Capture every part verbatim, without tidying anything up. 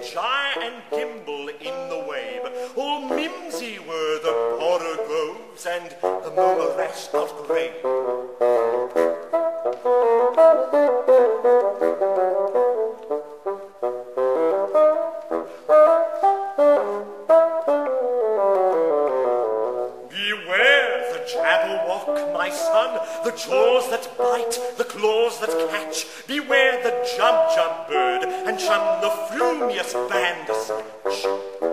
gyre and gimble in the wave. All mimsy were the border groves, and the murmuress outgrave. Beware the Jabberwock, my son, the jaws that bite, the claws that catch. Beware the jub-jub bird, and shun the flumious bandersnatch.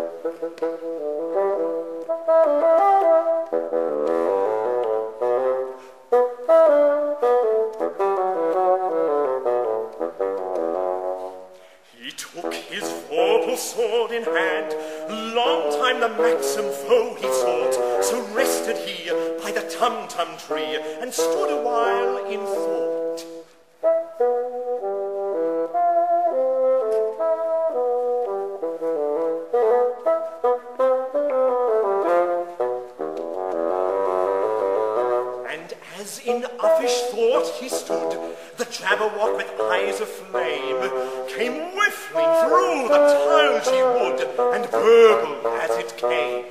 He took his vorpal sword in hand, long time the maxim foe he sought, so rested he by the tum-tum tree, and stood a while in thought. And as in uffish thought he stood, the Jabberwock with eyes aflame came whiffling through the tulgey wood, and burbled as it came.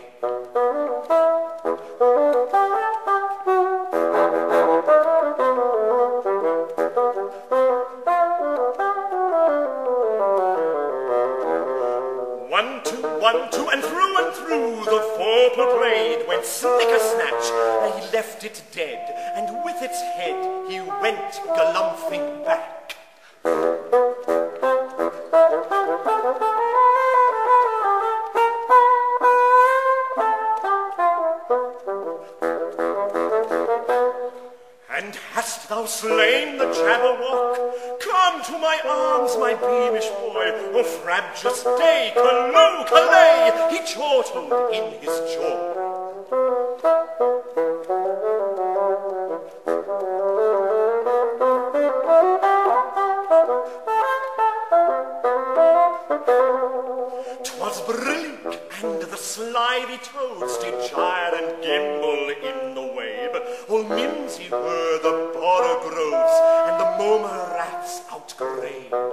One, two, one, two, and through and through the vorpal blade went snicker-snatch, and he left it dead, and with its head he went galumphing back. And hast thou slain the Jabberwock? Come to my arms, my beamish boy, O frabjous day, callooh, callay, he chortled in his jaw. Brilliant, and the slithy toads did gyre and gimble in the wave. All mimsy were the border groves, and the murmur rats outgrave.